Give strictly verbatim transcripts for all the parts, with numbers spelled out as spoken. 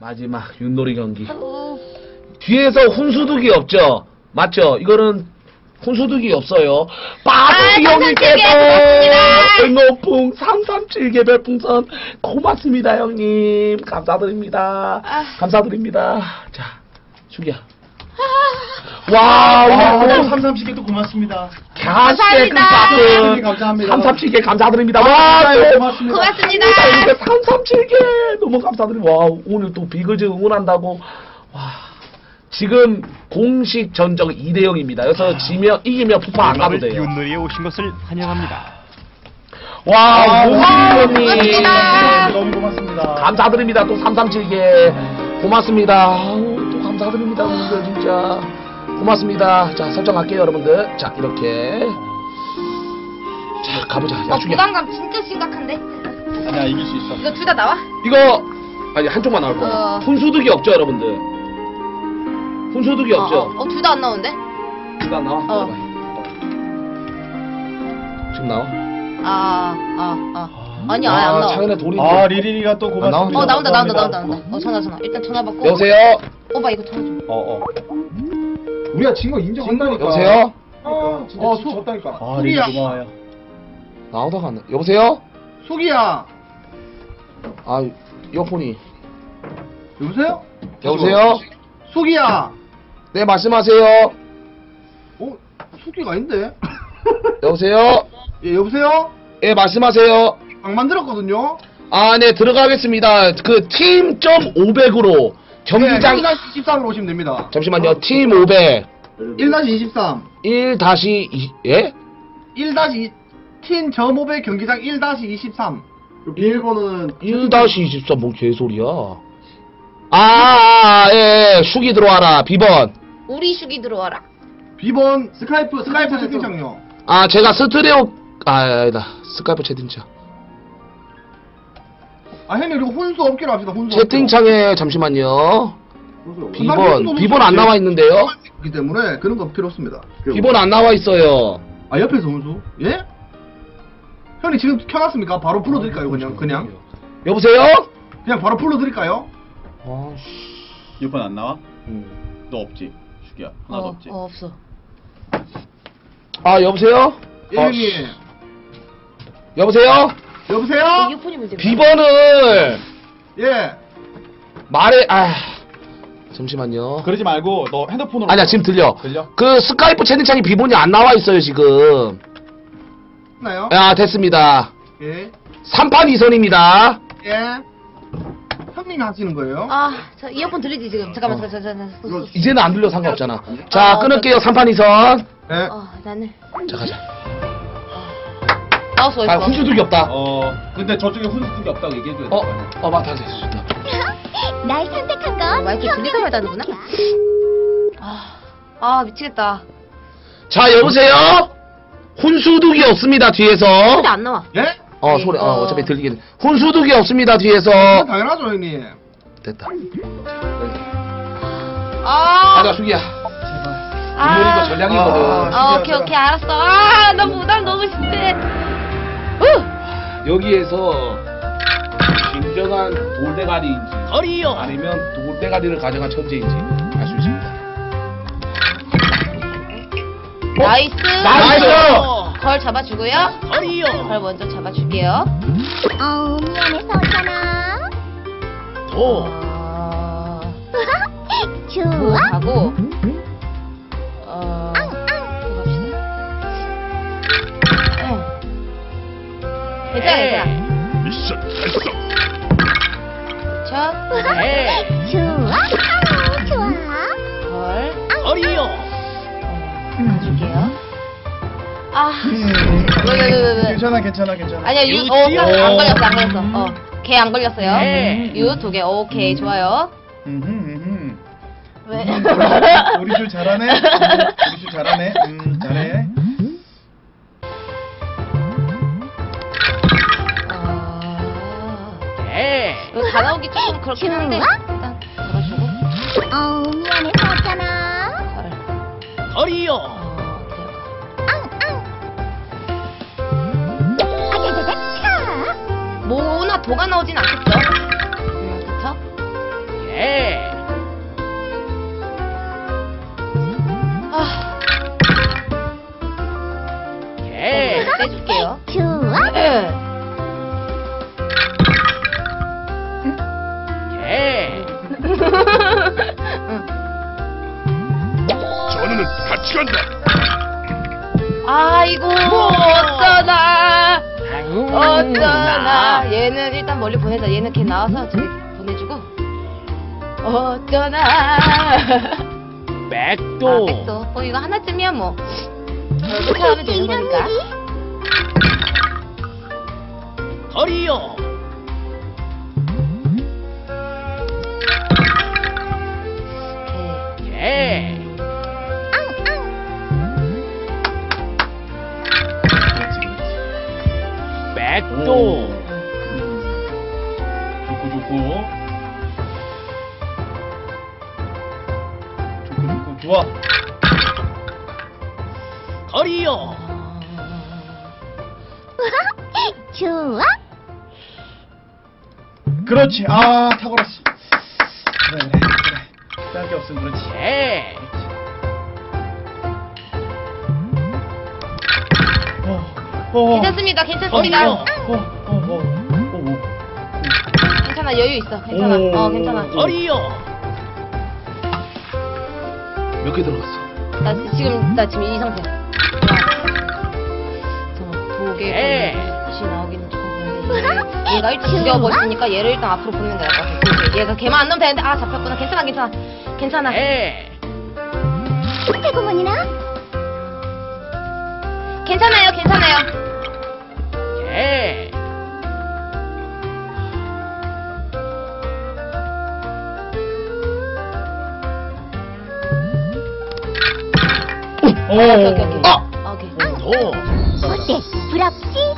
마지막 윷놀이 경기. 뒤에서 훈수둑이 없죠? 맞죠? 이거는 훈수둑이 없어요. 빠르 형님께서 높은 삼삼칠 개 별풍선 고맙습니다 형님. 감사드립니다. 아. 감사드립니다. 자, 수기야. 와, 오늘 삼삼칠 개도 고맙습니다. 갸스의 감사합니다. 끝 감사합니다. 삼삼칠 개 감사드립니다. 와, 또 고맙습니다. 고맙습니다. 이렇게 삼삼칠 개 너무 감사드립니다. 와, 오늘 또 비글즈 응원한다고. 와, 지금 공식 전적 이 대 영입니다. 그래서 지면 이기면 푸파 안 가도 돼요. 윷놀이에 오신 것을 환영합니다. 와, 고맙습니다. 모기님님 너무 고맙습니다. 감사드립니다. 또 삼삼칠 개 고맙습니다. 아우, 또 감사드립니다. 여러분들 진짜 고맙습니다. 자, 설정할게요 여러분들. 자, 이렇게 자, 가보자. 야, 어, 죽여. 부담감 진짜 심각한데? 야, 이길 수 있어. 이거 둘 다 나와? 이거 아니 한쪽만 나올 거야. 어. 훈수둑이 없죠 여러분들. 훈수둑이 없죠. 어, 어, 둘 다 안 나오는데? 일단 나와. 어. 나와봐. 지금 나와. 아, 아, 아. 아니, 아예 안 나와. 창현의 돌이. 아, 리리리가 또 고맙습니다. 어, 나온다, 나온다, 나온다, 감사합니다. 나온다. 어, 전화, 전화. 일단 전화 받고. 여보세요. 오빠, 이거 전화 좀. 어, 어. 우리가 진 거 인정한다니까. 여보세요. 어, 진짜 어, 속 졌다니까. 아, 리리 고마워요. 나오다가 안 나. 여보세요. 속이야. 아, 이어폰이. 여보세요? 여보세요. 속이야. 네, 말씀하세요. 어, 속이가 아닌데? 여보세요. 예, 여보세요? 예, 말씀하세요. 방 만들었거든요. 아, 네, 들어가겠습니다. 그 팀 점 오백으로 경기장. 일 이십삼으로 오시면 됩니다. 잠시만요. 팀 오백. 일 이십삼. 일 다시 이 예? 일 팀 점오백 경기장 일 이십삼. 비밀번호는 일 다시 이십삼 뭔 개소리야. 아, 아, 예, 예, 슈기 들어와라. 비번. 우리 슈기 들어와라. 비번 스카이프 스카이프 채팅창요. 아, 제가 스트레오 아, 아니다. 스카이프 채팅창. 아, 형님 그리고 혼수 없기로 합시다. 혼수 채팅창에 잠시만요. 없기로. 비번, 비번 안 나와 있는데요. 그렇기 때문에 그런 거 필요 없습니다. 비번 안 나와 있어요. 아, 옆에서 혼수? 예? 형님 지금 켜놨습니까? 바로 불러드릴까요? 그냥 그냥 여보세요? 그냥 바로 불러드릴까요? 아, 씨. 이번 안 나와? 음. 너 없지? 슈기야 하나도 어, 없지? 어, 없어. 아, 여보세요? 예, 아, 형님. 여보세요? 여보세요? 이어폰이 문제. 비번을 예. 말해. 아, 잠시만요. 그러지 말고 너 핸드폰으로 아니야, 지금 들려. 들려? 그 스카이프 채팅창에 비번이 안 나와 있어요, 지금. 나요? 야, 됐습니다. 예. 삼 판 이 선입니다. 예. 형님이 하시는 거예요? 아, 저 이어폰 들리지, 지금? 잠깐만, 어. 잠깐, 잠깐, 잠깐. 이거 이제는 안 들려 상관없잖아. 자, 어, 끊을게요. 삼 판 이 선. 예. 어, 나는. 자, 가자. 나왔어, 아, 어딨어? 훈수둑이 없다. 어 근데 저쪽에 훈수둑이 없다고 얘기해줘야 돼. 어, 어, 맞다. 됐습니다. 날 선택한 건 와, 이렇게 들리다 말다 하는구나? 아, 아, 미치겠다. 자, 여보세요? 훈수둑이 없습니다, 뒤에서. 소리 안 나와. 예? 어, 소리, 어, 어. 어차피 들리긴. 훈수둑이 없습니다, 뒤에서. 당연하죠, 형님. 됐다. 아, 가자, 수기야. 아. 윷놀이도 전략이거든. 아. 아, 오케이, 오케이, 알았어. 아, 나 부담 너무 심해. 후! 여기에서 진정한 돌대가리인지 어리요. 아니면 돌대가리를 가져간 천재인지 알 수 있습니다. 나이스. 나이스! 걸 잡아주고요. 어리요. 걸 먼저 잡아줄게요. 어 미안해서잖아. 도. 어, 좋아. 하고, 어, 또 갑시다. 괜찮아, 괜찮아. 미션 달성. 그쵸? 네. 좋아. 아우, 좋아. 걸, 어리요. 어, 가줄게요. 아, 왜, 왜, 왜, 왜, 왜. 괜찮아, 괜찮아, 괜찮아. 아니야, 유, 어, 유지요. 안 걸렸어, 안 걸렸어. 어, 개 안 걸렸어요. 네. 유 두 개, 오케이, 좋아요. 음흠, 음흠. 왜? 우리 줄 잘하네. 음, 우리 줄 잘하네. 음, 잘해. 어, 네. 이거 다 나오기 조금 그렇긴 한데, 일단 걸어주고, 어 미안해서잖아. 걸. 어리요. 어, 데려가. 아자자자 차. 뭐나 도가 나오진 않겠죠? 음, 그쵸? 예. 빼줄게요. 좋아. 개. 전우는 같이 간다. 아이고 어쩌나 어쩌나. 얘는 일단 멀리 보내자. 얘는 걔 나와서 저기 보내주고. 어쩌나. 백도. 아, 백도. 어, 이거 하나쯤이야 뭐. 이렇게 하면 되는 이런 거니까. 일이? 거리요. 오케이. 개. 그렇지 그렇지. 백도. 좋고 좋고. 좋고 좋고 좋아. 거리요. 좋아. 그렇지. 아 탁월했어. 그래 그래 그래. 뺄게 없으면 그렇지. 개. 어, 어, 괜찮습니다. 괜찮습니다. 거리요. 어, 어, 어, 어, 어. 괜찮아. 여유 있어. 괜찮아. 오. 어, 괜찮아. 거리요. 몇 개 들어갔어? 나 지금 나 지금 이 상태. 도개 개. 다시 나오기는 조금 그런데 얘, 얘가 일단 죽여버렸으니까 얘를 일단 앞으로 보내는 거야. 약간. 얘가 걔만 안 넣으면 되는데 아 잡혔구나. 괜찮아 괜찮아 괜찮아. 개. 태고문이나? 괜찮아요 괜찮아요. 개. 오, 오케이 오케이 오케이. 아! 아, 오케이. 도. 어때? 부럽지?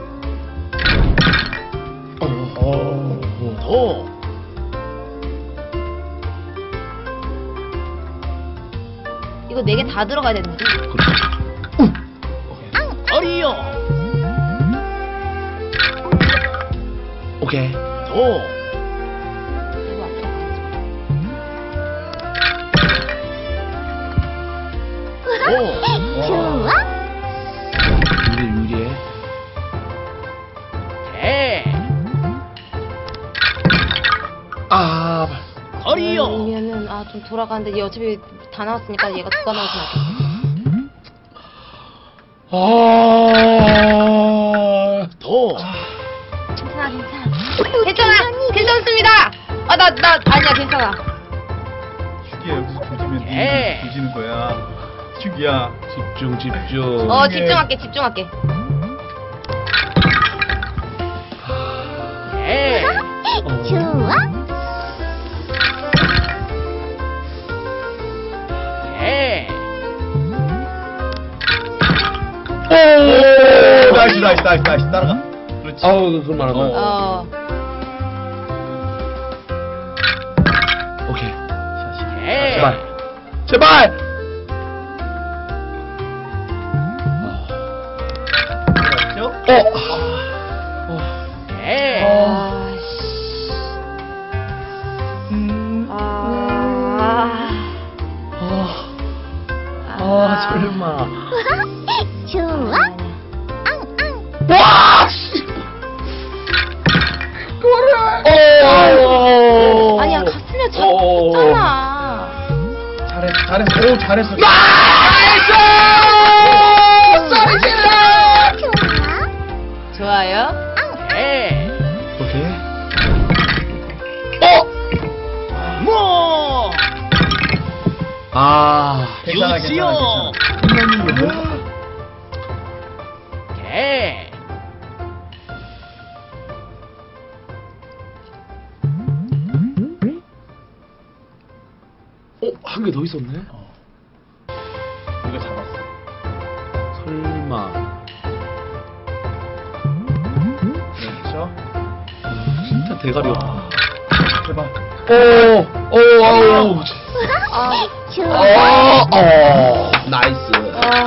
도. 이거 네 개 다 들어가야 되는 거지? 거리요. 오케이. 도. 이거 앞으로 가야지. 도. 좋아. 유리해 유리해. 개. 아 거리요. 아니면은 아 좀 돌아가는데 얘 어차피 다 나왔으니까 얘가 누가 나오진 않겠지. 아. 도. 괜찮아 괜찮아 괜찮아 괜찮습니다. 아 나 나 아니야 괜찮아. 죽이야 여기서 조지면 예. 네 조지는 거야. 죽이야. 집중 집중. 어 예. 집중할게 집중할게. 개. 좋아. 개. 오, 나이스 나이스 나이스 나이스 따라가. 그렇지. 아우 그만 안 어. 어 오케이. 개. 제발. 제발. 그렇죠? 어. 개. 아씨 음. 아 아 설마. 좋아. 와 씨. 그거를. 어. 아니야 갔으면 어. 잡잖아. 잘했어 잘했어. 오 잘했어. 나이스! 소리 질러! 좋아. 좋아요. 개. 오케이. 어! 뭐. 아. 괜찮아 유지요. 괜찮아. 끝나는 게 뭐야? 개. 어, 한 개 더 있었네. 이거 잡았어. 설마. 그렇죠? 진짜 대가리 없다. 아, 제발. 오, 오, 아우. 아, 좋아. 어, 어, 나이스. 아,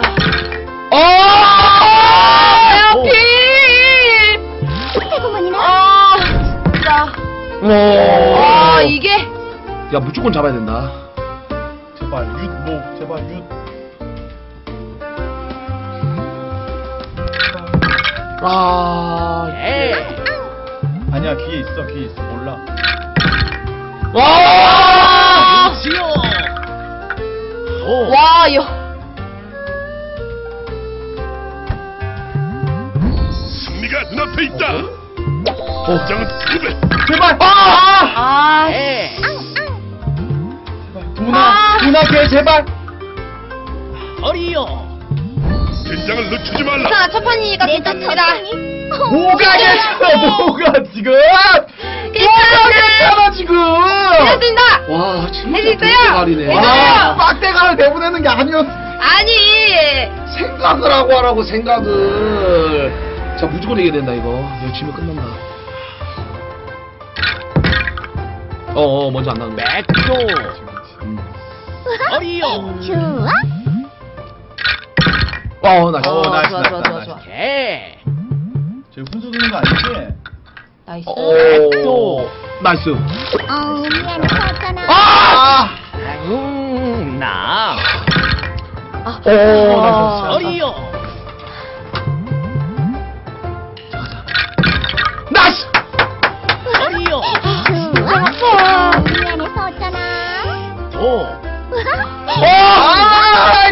어! 해피! 태고문이나? 아, 진짜. 오. 아, 이게. 야, 무조건 잡아야 된다. 제발 윷 목 제발 윷. 제발. 아, 개. 아니야 귀에 있어 귀에 있어 몰라. 와! 유치요. 도. 와, 이거. 승리가 눈앞에 있다. 어, 장은 두 배. 제발. 아! 아, 개. 도나 아. 도나 걔 제발. 허리요. 긴장을 늦추지 말라. 괜찮아, 첫 판이니까 내가 괜찮습니다. 천천히. 뭐가 괜찮아 뭐가 지금. 괜찮아. 괜찮아 지금. 괜찮습니다. 와, 진짜 해줄 거야? 빡대가리네. 해줄 와 거야? 빡대가를 내보내는 게 아니었어. 아니. 생각을 하고 하라고, 생각을. 자, 무조건 이겨야 된다, 이거. 이거 지면 끝난다. 어, 어, 먼저 안 나오네. 백도. 음. 허리요. 좋아. 어, 나 어, 어, 나이스, 좋아, 나이스, 좋아, 나이스. 좋아, 좋아. 개. 저 훈수 두는 거 아니지? 나이스. 어, 나이스. 어, 미안해, 썼잖아. 아! 음, 나. 아, 오, 나이스. 허리요. 자, 가자. 나이스! 허리요. 좋아. 어, 미안해, 썼잖아. 도. 아!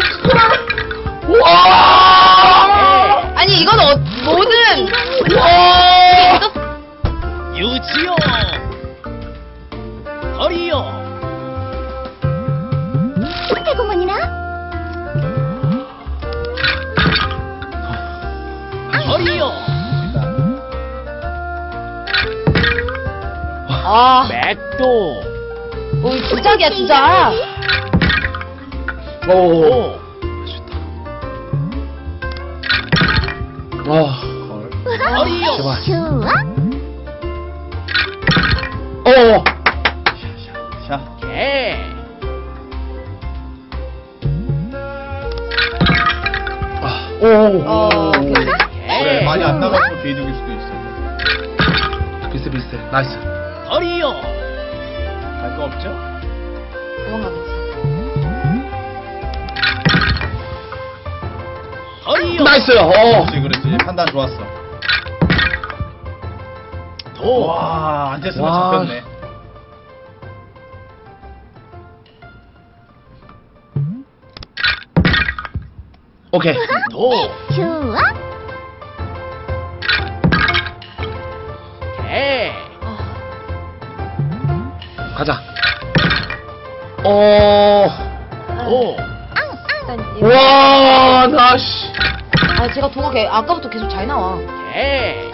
와! 아니, 이건 어, 뭐든. 와! 유치요. 허리요. 태고문이나? 허리요. 아, 백도. 뭐, 주작이야, 주작. 오. 도. 와. 허리요. 제발. 좋아. 어. 자 개. 아, 오. 어, 오케이, 오케이. 그래 개. 많이 안 나가서 개이득일 수도 있어. 비슷해, 비슷해. 나이스. 허리요. 갈 거 없죠? 도망가겠지. 허리요. 나이스. 어. 그렇지 그렇지 판단 좋았어. 도. 와 앉았으면 와. 잡혔네. 오케이. 도. 좋아. 개. 가자. 어. 도. 일단, 이거- 와, 나 씨. 아, 제가 도가 개, 아까부터 계속 잘 나와. 개.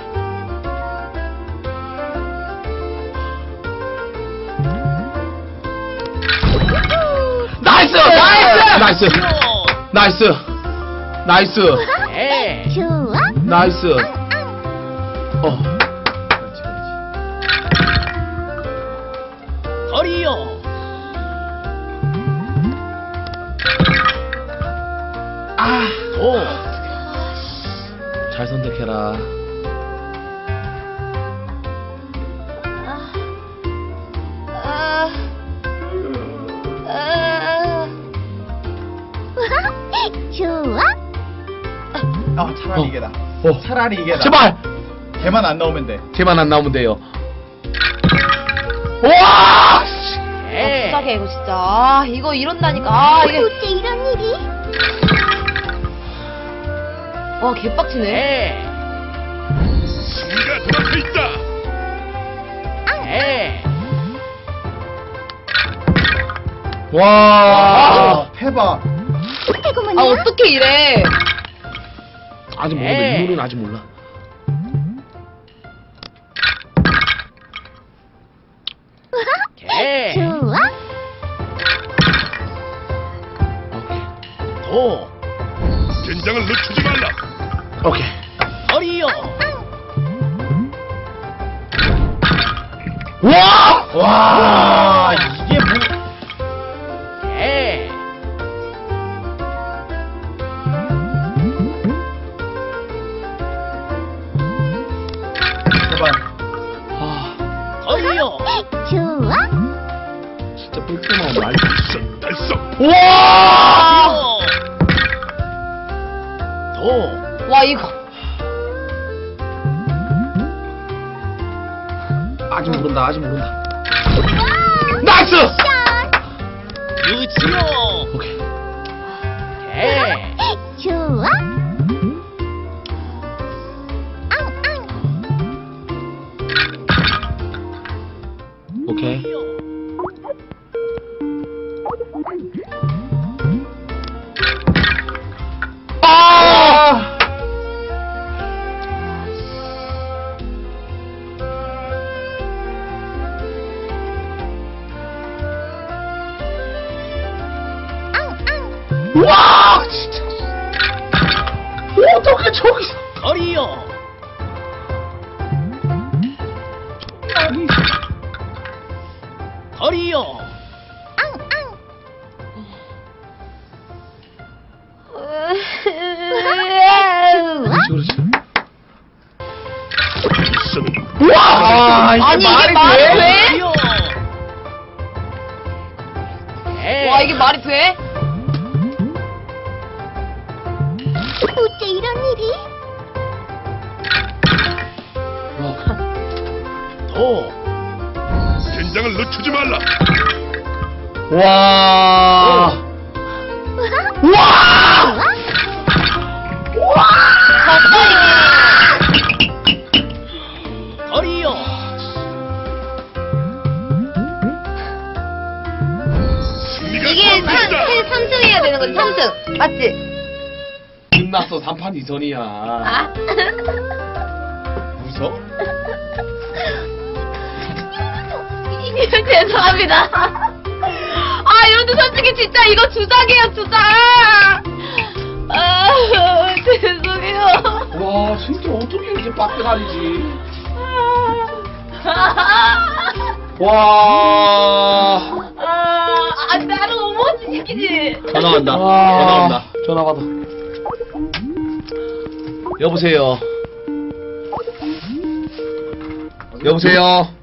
나이스! 나이스! 나이스! 요. 나이스! 나이스! 개. 좋아. 나이스! 어. 그렇지 그렇지. 허리요. 아! 도. 잘 선택해라. 아, 아, 좋아. 아 차라리 어. 이게다. 어. 차라리 이게다. 제발! 걔만 안 나오면 돼. 걔만 안 나오면 돼요. 와! 씨. 아, 개. 주작이야, 이거 진짜. 아, 이거 이런다니까. 아, 이게. 어째 이런 일이? 와, 개빡치네. 개. 승리가 눈앞에 있다. 개. 와! 아 패봐. 아, 태고문이나? 어떻게 이래. 아직 모른다. 에이. 이유는 아직 몰라. 개. 좋아. 오케이. 도. 긴장을 늦추지 말라. 오케이. 허리요. 와! 와 이게 뭐? 개. 제발. 아, 허리요. 좋아. 진짜 뿔뿔만 말. 달성 달성. 와! 도. 와, 이거. 아직 모른다 아직 모른다. 나이스. 유치요. 오케이. 개. 좋아. 오케이. 아! 와, 진짜. 어떻게 저기서? 거리요. 거리요. 그렇지, 그렇지. 미션은 와, 이게 아니, 이게 말이 말이 돼? 돼? 거리요. 개. 와 이게 말이 돼? 어째 이런 일이? 도. 된장을 늦추지 말라. 와. 와! 거리요. 승리가 이게 코앞에 있다. 삼 승 해야 되는 거지 삼 승 맞지? 끝났어. 삼 판 이 선이야. 아 웃어? 죄송합니다. 아 이런데 솔직히 진짜 이거 주작이에요 주작. 아 죄송해요. 와, 진짜 어떻게 이렇게 빡대가리지? 와. 아 나를 너무 시키지. 전화 온다. 아. 전화 온다. 전화 받아. 여보세요. 여보세요.